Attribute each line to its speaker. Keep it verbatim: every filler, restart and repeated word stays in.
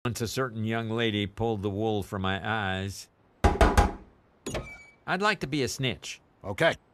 Speaker 1: Once a certain young lady pulled the wool from my eyes. I'd like to be a snitch.
Speaker 2: Okay.